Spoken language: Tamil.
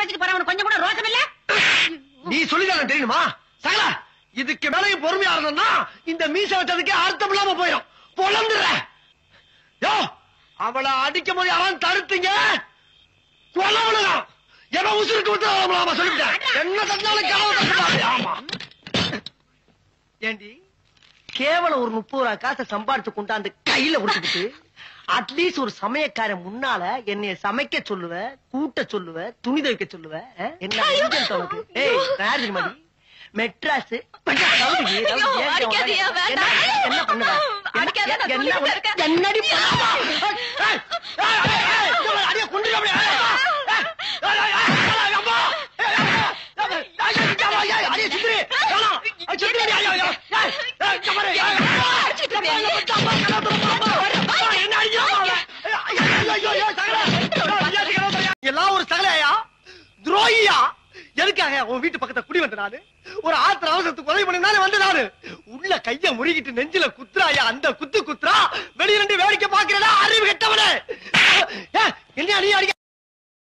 வச்சுட்டு போறவன் கொஞ்சம் கூட ரோசம் இல்ல? நீ சொல்லிதான் தெரியுமா சகல? இதுக்கு மேலையும் பொறுமையா இருந்தோம்னா இந்த மீச வச்சதுக்கே அர்த்தம் இல்லாம போயிடும். பொழந்துற அவளை அடிக்கும் போது யாரும் தடுத்தீங்க கொல்லவளதான் எவ உசுருக்கு விட்டு சொல்லிட்டேன். என்ன தந்தாலும் ஆமா. ஏண்டி கேவலம் ஒரு 30 ரூபா காசை சம்பாதிச்சு கொண்டாந்து கையில கொடுத்துட்டு அட்லீஸ்ட் ஒரு சமயக்காரன் முன்னால என்னைய சமைக்க சொல்லுவ, கூட்ட சொல்லுவ, துணி துவைக்க சொல்லுவ. என்ன மெட்ராஸ் என்ன பண்ணுவ? என்னடி எல்லாம் ஒரு சகலையா துரோகியா? எதுக்காக உன் வீட்டு பக்கத்துல குடி வந்த நானு? ஒரு ஆத்திர அவசரத்துக்கு உதவி பண்ணி வந்து நானு உள்ள கைய முறுகிட்டு நெஞ்சில குத்துறாயா? அந்த குத்துறா வெளியில வேடிக்கை பாக்குறா அறிவு கெட்டவனே. என்ன நீ அடிக்க